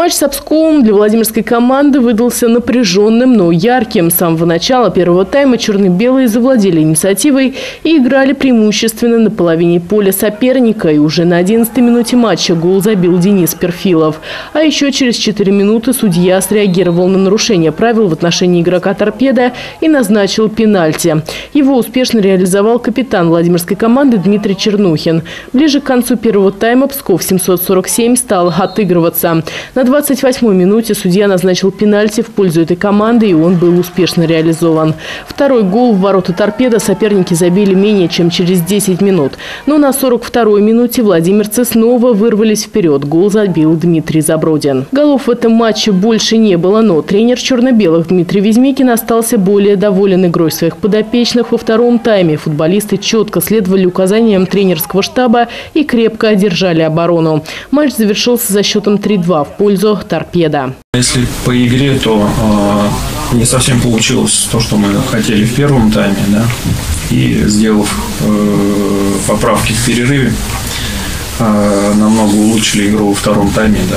Матч с Псковом для владимирской команды выдался напряженным, но ярким. С самого начала первого тайма черно-белые завладели инициативой и играли преимущественно на половине поля соперника. И уже на 11-й минуте матча гол забил Денис Перфилов. А еще через 4 минуты судья среагировал на нарушение правил в отношении игрока «Торпедо» и назначил пенальти. Его успешно реализовал капитан владимирской команды Дмитрий Чернухин. Ближе к концу первого тайма Псков 747 стал отыгрываться. На 28-й минуте судья назначил пенальти в пользу этой команды, и он был успешно реализован. Второй гол в ворота «Торпедо» соперники забили менее чем через 10 минут. Но на 42-й минуте владимирцы снова вырвались вперед. Гол забил Дмитрий Забродин. Голов в этом матче больше не было, но тренер черно-белых Дмитрий Везмикин остался более доволен игрой своих подопечных во втором тайме. Футболисты четко следовали указаниям тренерского штаба и крепко одержали оборону. Матч завершился за счетом 3-2 в пользу «Торпедо». Если по игре, то не совсем получилось то, что мы хотели в первом тайме, да? И сделав поправки в перерыве, намного улучшили игру во втором тайме, да,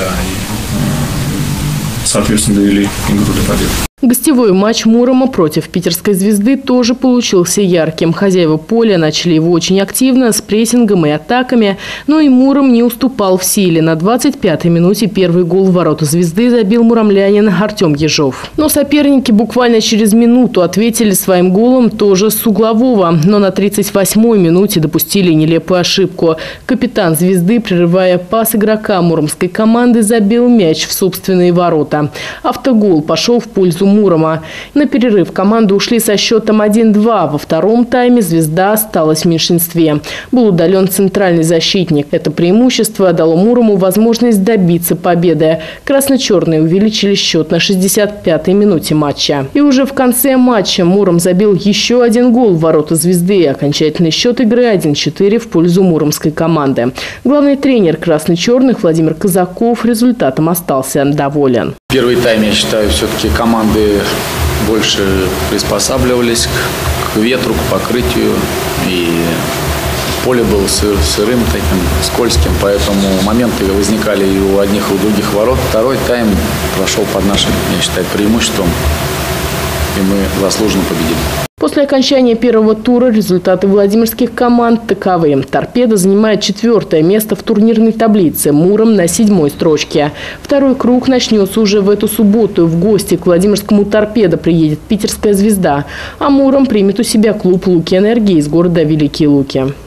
и, соответственно, довели игру до победы. Гостевой матч Мурома против питерской «Звезды» тоже получился ярким. Хозяева поля начали его очень активно, с прессингом и атаками. Но и Муром не уступал в силе. На 25-й минуте первый гол в ворота «Звезды» забил муромлянин Артем Ежов. Но соперники буквально через минуту ответили своим голом тоже с углового. Но на 38-й минуте допустили нелепую ошибку. Капитан «Звезды», прерывая пас игрока муромской команды, забил мяч в собственные ворота. Автогол пошел в пользу Мурома. На перерыв команды ушли со счетом 1-2. Во втором тайме «Звезда» осталась в меньшинстве. Был удален центральный защитник. Это преимущество дало Мурому возможность добиться победы. Красно-черные увеличили счет на 65-й минуте матча. И уже в конце матча Муром забил еще один гол в ворота «Звезды». Окончательный счет игры 1-4 в пользу муромской команды. Главный тренер красно-черных Владимир Казаков результатом остался доволен. Первый тайм, я считаю, все-таки команды больше приспосабливались к ветру, к покрытию. И поле было сырым, таким скользким, поэтому моменты возникали и у одних, и у других ворот. Второй тайм прошел под нашим, я считаю, преимуществом, и мы заслуженно победили. После окончания первого тура результаты владимирских команд таковы. «Торпедо» занимает 4-е место в турнирной таблице, Муром на 7-й строчке. Второй круг начнется уже в эту субботу. В гости к владимирскому «Торпедо» приедет питерская «Звезда», а Муром примет у себя клуб «Луки Энергии» из города Великие Луки.